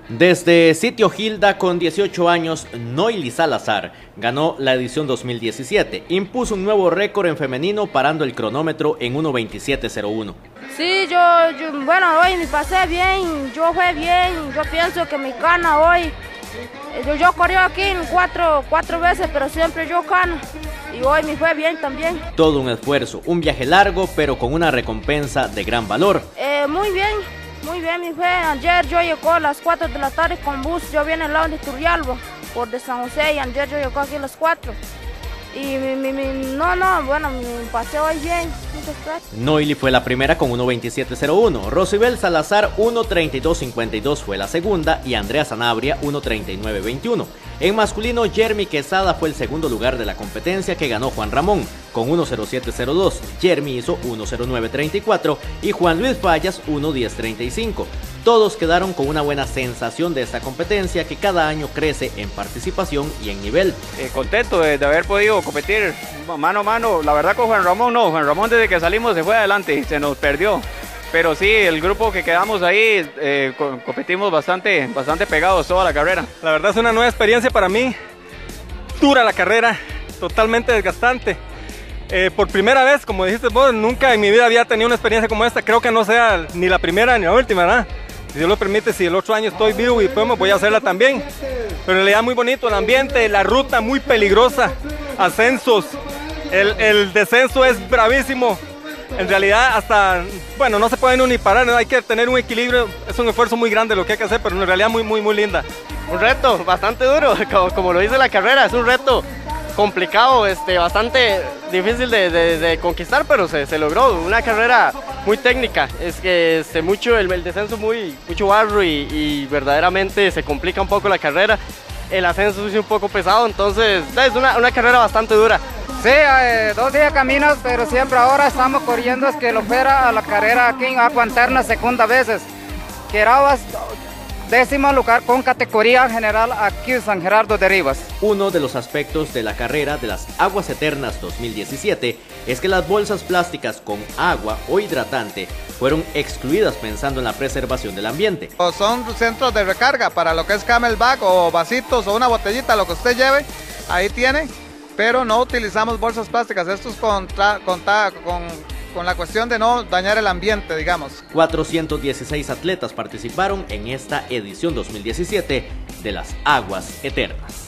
Desde Sitio Gilda, con 18 años, Noily Salazar ganó la edición 2017. Impuso un nuevo récord en femenino parando el cronómetro en 1:27:01. Sí, bueno, hoy me pasé bien, yo fue bien, yo pienso que me gana hoy. Yo corrí aquí en cuatro veces, pero siempre yo gano. Y hoy me fue bien también. Todo un esfuerzo, un viaje largo, pero con una recompensa de gran valor. Muy bien, mi fe. Ayer yo llegué a las 4 de la tarde con bus. Yo vine al lado de Turrialba, por de San José, y ayer yo llegué aquí a las 4. Y bueno, me pasé hoy bien. Muchas gracias. Noily fue la primera con 1:27:01. Rosibel Salazar 1:32:52 fue la segunda y Andrea Sanabria 1:39:21. En masculino, Jeremy Quesada fue el segundo lugar de la competencia, que ganó Juan Ramón con 1:07:02. Jeremy hizo 1:09:34 y Juan Luis Fallas 1:10:35. Todos quedaron con una buena sensación de esta competencia, que cada año crece en participación y en nivel. Contento de haber podido competir mano a mano. La verdad, con Juan Ramón no, Juan Ramón desde que salimos se fue adelante, se nos perdió. Pero sí, el grupo que quedamos ahí, competimos bastante pegados toda la carrera. La verdad es una nueva experiencia para mí, dura la carrera, totalmente desgastante. Por primera vez, como dijiste vos, nunca en mi vida había tenido una experiencia como esta. Creo que no sea ni la primera ni la última, ¿verdad? Si Dios lo permite, si el otro año estoy vivo y podemos, voy a hacerla también. Pero en realidad muy bonito el ambiente, la ruta muy peligrosa, ascensos, el descenso es bravísimo. En realidad bueno, no se puede uno ni parar, hay que tener un equilibrio, es un esfuerzo muy grande lo que hay que hacer, pero en realidad muy linda. Un reto bastante duro, como lo dice la carrera, es un reto complicado, bastante difícil de conquistar, pero se logró. Una carrera muy técnica, es que mucho el descenso, mucho barro y verdaderamente se complica un poco la carrera. El ascenso es un poco pesado, entonces es una carrera bastante dura. Sí, 2 días caminos, pero siempre ahora estamos corriendo, es que lo fuera a la carrera aquí en Agua Interna segunda veces. Querabas 10º lugar con categoría general aquí en San Gerardo de Rivas. Uno de los aspectos de la carrera de las Aguas Eternas 2017 es que las bolsas plásticas con agua o hidratante fueron excluidas, pensando en la preservación del ambiente. Son centros de recarga para lo que es camelback o vasitos o una botellita, lo que usted lleve, ahí tiene, pero no utilizamos bolsas plásticas. Esto es con la cuestión de no dañar el ambiente, digamos. 416 atletas participaron en esta edición 2017 de las Aguas Eternas.